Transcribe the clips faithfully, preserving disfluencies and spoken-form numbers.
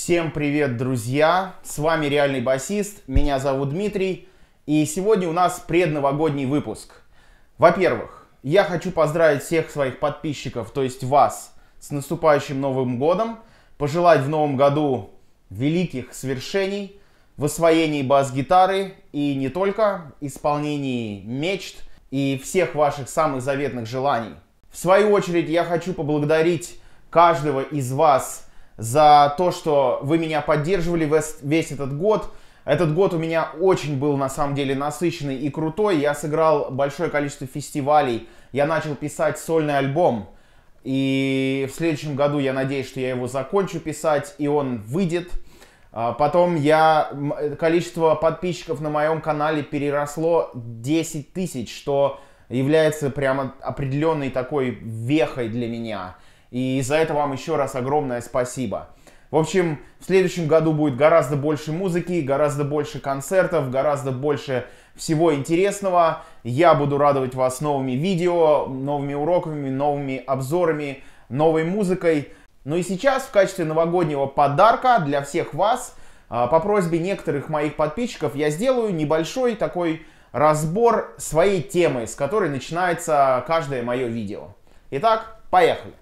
Всем привет, друзья! С вами Реальный Басист, меня зовут Дмитрий, и сегодня у нас предновогодний выпуск. Во-первых, я хочу поздравить всех своих подписчиков, то есть вас, с наступающим Новым годом, пожелать в новом году великих свершений, в освоении бас-гитары и не только, исполнении мечт и всех ваших самых заветных желаний. В свою очередь я хочу поблагодарить каждого из вас за то, что вы меня поддерживали весь этот год. Этот год у меня очень был на самом деле насыщенный и крутой. Я сыграл большое количество фестивалей, я начал писать сольный альбом. И в следующем году я надеюсь, что я его закончу писать и он выйдет. Потом я, количество подписчиков на моем канале переросло десять тысяч, что является прямо определенной такой вехой для меня. И за это вам еще раз огромное спасибо. В общем, в следующем году будет гораздо больше музыки, гораздо больше концертов, гораздо больше всего интересного. Я буду радовать вас новыми видео, новыми уроками, новыми обзорами, новой музыкой. Ну и сейчас в качестве новогоднего подарка для всех вас, по просьбе некоторых моих подписчиков, я сделаю небольшой такой разбор своей темы, с которой начинается каждое мое видео. Итак, поехали!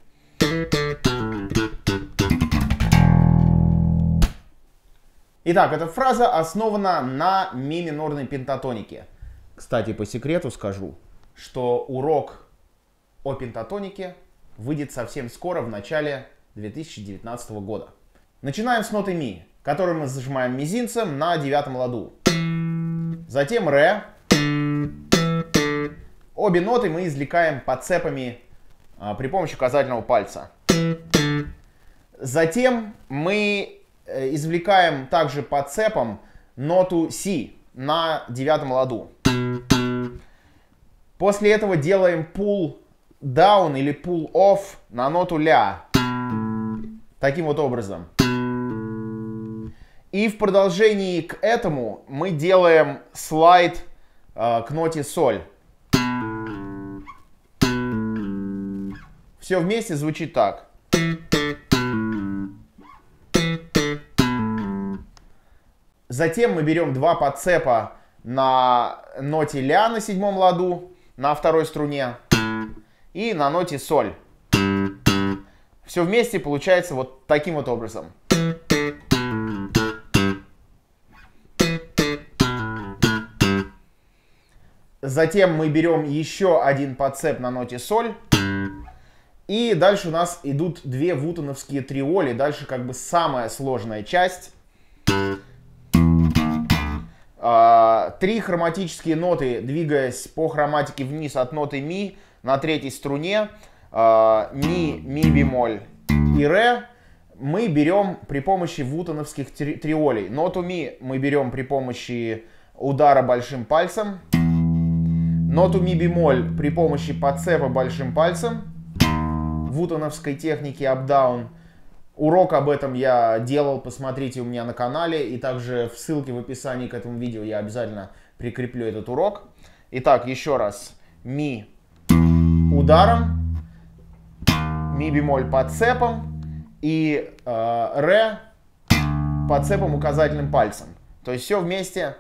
Итак, эта фраза основана на ми минорной пентатонике. Кстати, по секрету скажу, что урок о пентатонике выйдет совсем скоро, в начале две тысячи девятнадцатого года. Начинаем с ноты ми, которую мы зажимаем мизинцем на девятом ладу. Затем ре. Обе ноты мы извлекаем подцепами а, при помощи указательного пальца. Затем мы извлекаем также подцепом ноту си на девятом ладу. После этого делаем pull down или pull off на ноту ля. Таким вот образом. И в продолжении к этому мы делаем слайд э, к ноте соль. Все вместе звучит так. Затем мы берем два подцепа на ноте ля на седьмом ладу, на второй струне, и на ноте соль. Все вместе получается вот таким вот образом. Затем мы берем еще один подцеп на ноте соль. И дальше у нас идут две вутоновские триоли. Дальше как бы самая сложная часть. Три хроматические ноты, двигаясь по хроматике вниз от ноты ми на третьей струне. Ми, ми бемоль и ре мы берем при помощи вутоновских три триолей. Ноту ми мы берем при помощи удара большим пальцем. Ноту ми бемоль при помощи подцепа большим пальцем. Вутоновской техники up-down. Урок об этом я делал, посмотрите у меня на канале. И также в ссылке в описании к этому видео я обязательно прикреплю этот урок. Итак, еще раз. Ми ударом, ми бемоль подцепом и э, ре подцепом указательным пальцем. То есть все вместе.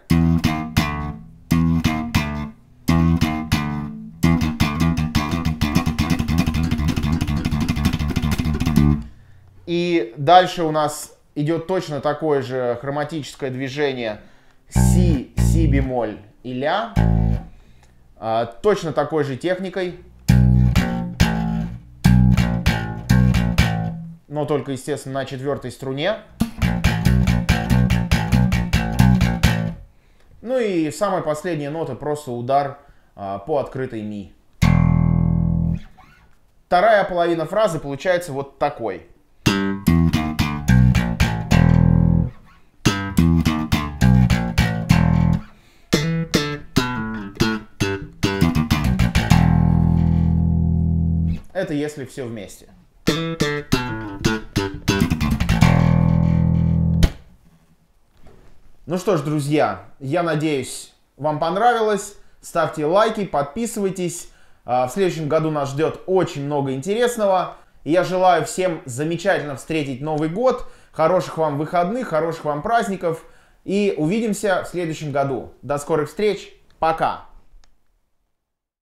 И дальше у нас идет точно такое же хроматическое движение си, си бемоль и ля. А, точно такой же техникой. Но только, естественно, на четвертой струне. Ну и самая последняя нота просто удар а, по открытой ми. Вторая половина фразы получается вот такой. Это если все вместе. Ну что ж, друзья, я надеюсь, вам понравилось. Ставьте лайки, подписывайтесь. В следующем году нас ждет очень много интересного. И я желаю всем замечательно встретить Новый год. Хороших вам выходных, хороших вам праздников. И увидимся в следующем году. До скорых встреч. Пока.